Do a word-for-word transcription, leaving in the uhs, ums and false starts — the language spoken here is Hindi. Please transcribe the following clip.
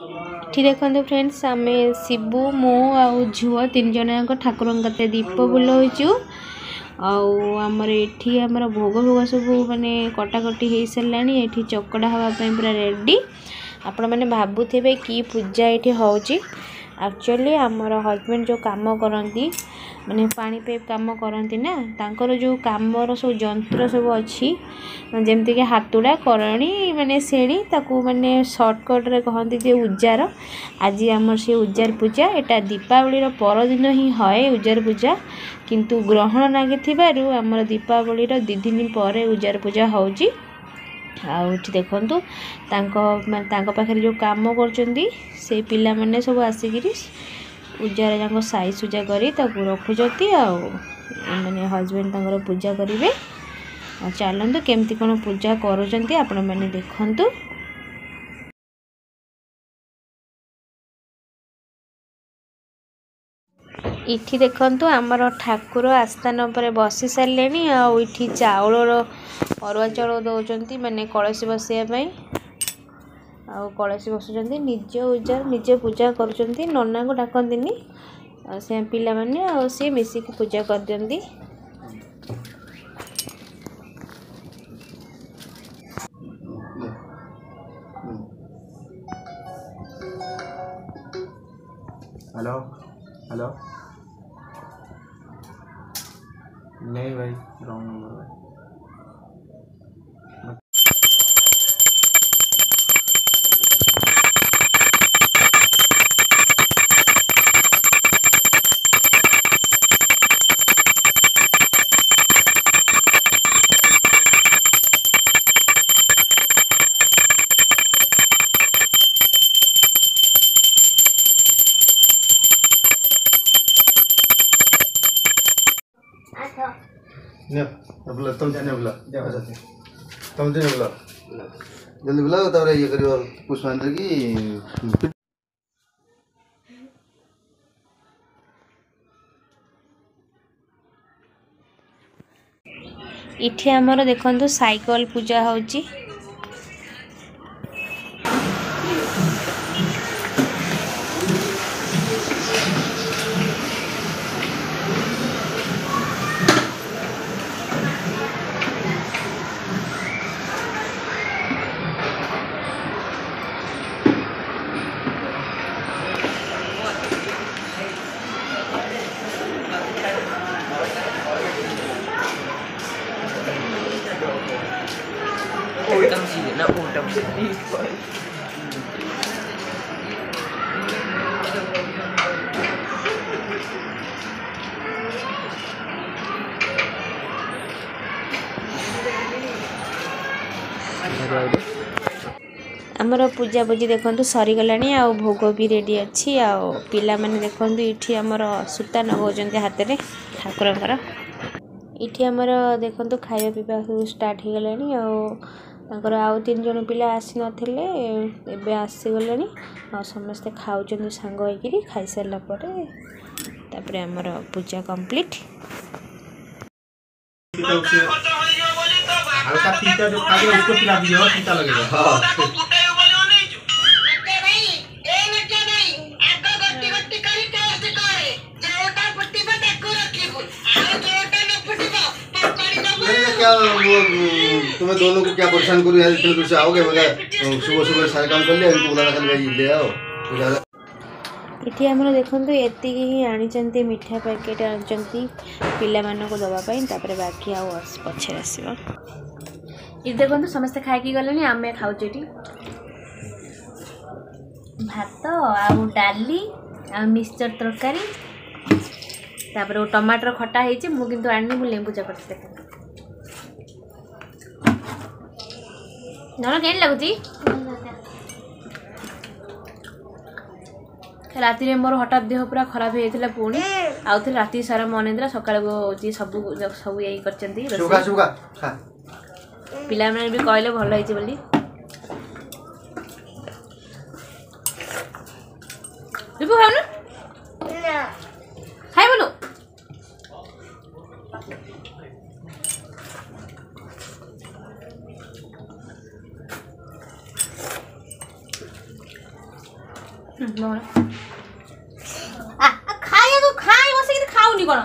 ठीक देखो फ्रेंड्स आम शिबू मो आउ झुआ तीन जन ठाकुर दीप बुलाऊचु आमर ये आमर भोग भोग सब माने कटाकटी हो सारा ये चकड़ा हाँपाई पूरा रेडी आपण मैंने भावुवे कि पूजा ये होची एक्चुअली आमर हजबैंड जो काम करती माने पानी पे काम करती ना तांकर जो कामर सब जंत्र सब अच्छी जमती कि हाथुड़ा करणी माने सेणी ताकू माने सर्टकट रे कहती जे उजार आज आमर से उजार पूजा एटा दीपावली परदिन ही है उजार पूजा किंतु ग्रहण लगी आमर दीपावली दि दिन पर उजार पूजा होची आउठी देखंतु तांको पाखे जो काम करचंदी से पिला माने सब आसिकिरी उजार जाक साई सुजा करी ताकू रखुचती आ माने हजबैंड तांकर पूजा करिवे आ चलंतु केमती कोन पूजा करूचंती आपण माने देखंतु। इठी देखंतु आमर ठाकुर आस्थान पर बसी सारे आठी चाउल अरुआ चाउल दौरान माने कलसी बसैया आ कलसी बसुँच निज उजार निजे पूजा करुँच नना को डाकती से पिला माने आ सी मिसिक पूजा कर दियंती। हेलो हेलो नहीं भाई रॉन्ग नंबर है। ने बोला तुम जाने बोला जाओ जाते तुम जाने बोला जल्दी बोला तब ये करियो पुष्पांजलि की इठी आमर देखंतु साइकिल पूजा होची Utang sih, na utang sih. आमर पूजा पूजी देखो सरीगला आ भोग भी रेडी अच्छी आ पिला माने देखो ये आमर सूता नगौंट हाथ में ठाकुर इटी आमर देखो खाଇବା पीवा सब स्टार्ट हो गला आउ तीन जन पिला आसी नथिले एबे आसीगले आ समस्ते खाऊचंदी सांग होइकिरी खाई सारला परे तापरे आमर पूजा कंप्लीट। हल्का तीता जो खा गया उसको पिला दीजिए तीता लगेगा। हां क्या वो तुम्हें दोनों को क्या परेशान करूँ यार इतने दूर से आओगे मगर सुबह सुबह सारे काम कर लिया इनको बुलाना खाली भाई ले आओ इटी आमर देखो एति ही आनी मिठा पैकेट आनी पिला मानक दवापाई तापर बाकी आउ पछे आसो ये देखो समस्ते खाई गले आम खाऊ भात आउ डाली आ मिक्सचर तरकारी तापर टमाटर खटा है मुझे किंतु आनी मु लेंबू चकट देख नन के लगुच राति मोर हठात देह पूरा खराब हो जाता पुणी आउ थे राति सारा मन सकाल सब सब यही कर पिला मैंने भी कहले भल है बोली खाई बोलू ଖାଇବାକୁ ଖାଇ ବସିକି ଖାଉନି କ'ଣ